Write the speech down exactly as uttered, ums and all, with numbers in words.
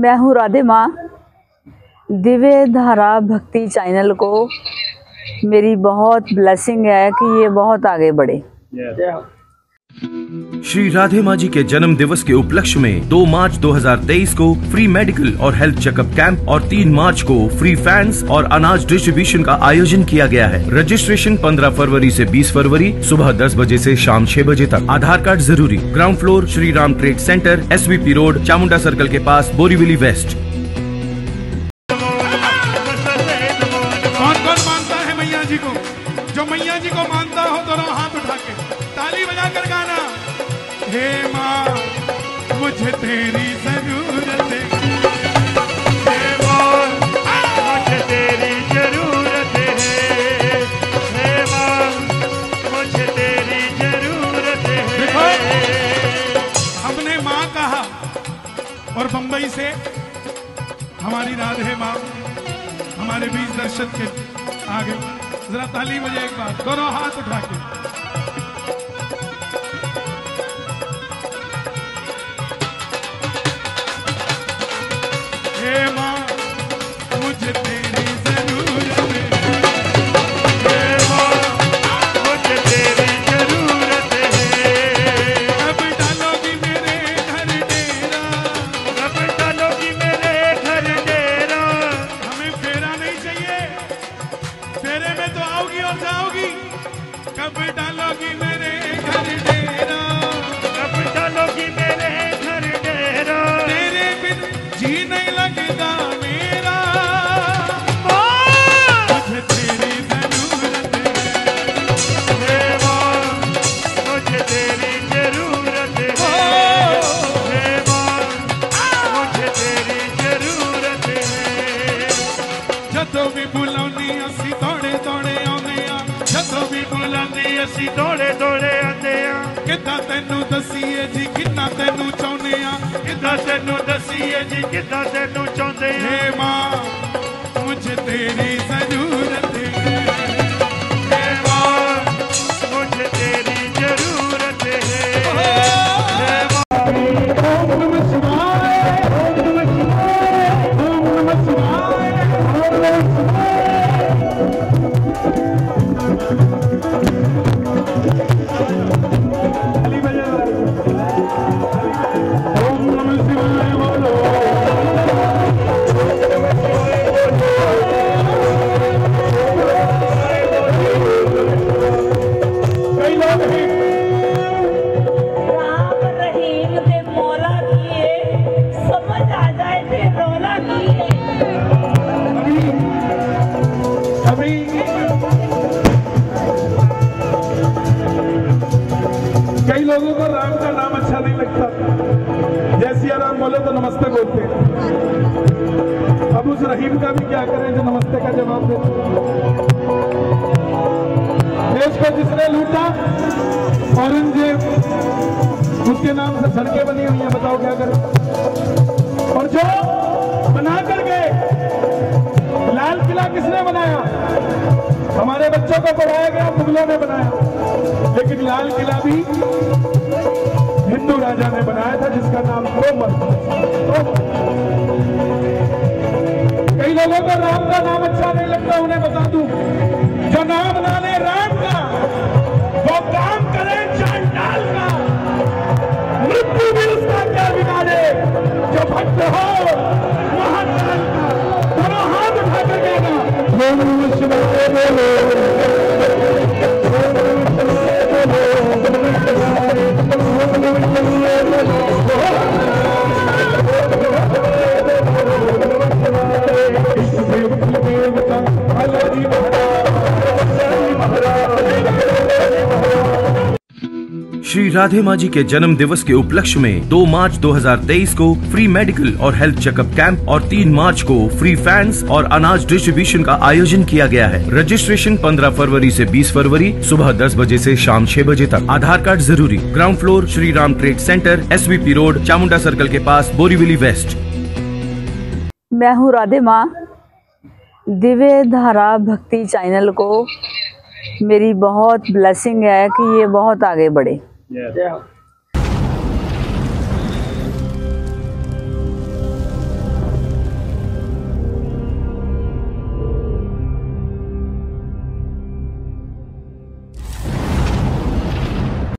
मैं हूँ राधे माँ। दिव्य धारा भक्ति चैनल को मेरी बहुत ब्लेसिंग है कि ये बहुत आगे बढ़े। श्री राधे माँ जी के जन्म दिवस के उपलक्ष्य में दो मार्च दो हज़ार तेईस को फ्री मेडिकल और हेल्थ चेकअप कैंप और तीन मार्च को फ्री फैंस और अनाज डिस्ट्रीब्यूशन का आयोजन किया गया है। रजिस्ट्रेशन पंद्रह फरवरी से बीस फरवरी सुबह दस बजे से शाम छह बजे तक। आधार कार्ड जरूरी। Ground floor Shri Ram trade centre, S V P road, Chamunda circle के पास, बोरीवली वेस्ट। कौन कौन मानता है मैया जी को? जो मैया जी को मानता हो दोनों हाथ उठा के ताली बजाकर गाना। हे माँ मुझे तेरी जरूरत है, हे माँ मुझे तेरी जरूरत है, हे माँ मुझे तेरी जरूरत है। देखो हमने माँ कहा और बंबई से हमारी राधे माँ हमारे बीच दर्शन के आ गई। जरा ताली बजाए एक बार, दोनों हाथ उठा के। हे माँ मुझे तेरी जरूरत है, हे माँ मुझे तेरी जरूरत है। कब डालोगी मेरे घर डेरा, कब डालोगी मेरे घर डेरा। हमें फेरा नहीं चाहिए, फेरे में तो आओगी और जाओगी। कब डालोगी मेरे घर डेरा, कब डालोगी मेरे घर डेरा। तेरे बिन जी नहीं लगता मेरा। मुझे तेरी जरूरत है, हे माँ मुझे तेरी जरूरत है, हे माँ मुझे तेरी जरूरत है। जदों भी बुलाउनी असी दौड़े दौड़े आउने आ, जदों भी बुलाउनी ਅਸੀਂ ਦੌੜੇ ਦੌੜੇ ਆਂਦੇ ਆ। किद्दां तैनू दसीए जी किन्ना तैनू चाहुंदे आ, ਕਿੱਦਾਂ ਤੈਨੂੰ ਦਸੀਏ ਜੀ ਕਿੱਦਾਂ ਤੈਨੂੰ ਚਾਹੁੰਦੇ ਆ। हे माँ मुझे तेरी जरूरत है, हे माँ मुझे तेरी जरूरत है, हे माँ। ओम नमः शिवाय, ओम नमः शिवाय, ओम नमः शिवाय, ओम नमः ओम नमः शिवाय बोलो। कई लोग हैं राम रहीम दे मौला किए, समझ आ जाए थे रौला किए। अभी कई लोगों को राम का नाम अच्छा नहीं लगता। जय सिया राम बोले तो नमस्ते बोलते हैं। अब उस रहीम का भी क्या करें जो नमस्ते का जवाब दे। देश को जिसने लूटा औरंगजेब, उसके नाम से सड़कें बनी हुई हैं, बताओ क्या करें। और जो बना कर गए, लाल किला किसने बनाया? हमारे बच्चों को पढ़ाया गया, मुगलों ने बनाया, लेकिन लाल किला भी हिंदू राजा ने बनाया था जिसका नाम तोमर। कई लोगों को राम का नाम अच्छा नहीं लगता, उन्हें बता दूं, जो नाम ना ले राम का वो काम करे चांडाल का, मृत्यु भी उसका क्या बिगाड़े। जो भक्त हो महाकाल का, दोनों हाथ उठा कर कहना ओम नमः शिवाय बोलो। श्री राधे माँ जी के जन्म दिवस के उपलक्ष्य में दो मार्च दो हज़ार तेईस को फ्री मेडिकल और हेल्थ चेकअप कैंप और तीन मार्च को फ्री फैंस और अनाज डिस्ट्रीब्यूशन का आयोजन किया गया है। रजिस्ट्रेशन पंद्रह फरवरी से बीस फरवरी सुबह दस बजे से शाम छह बजे तक। आधार कार्ड जरूरी। Ground floor Shri Ram trade centre, S V P road, Chamunda circle के पास, बोरीवली वेस्ट। मैं हूँ राधे माँ। दिव्य धारा भक्ति चैनल को मेरी बहुत ब्लेसिंग है कि ये बहुत आगे बढ़े। Yeah.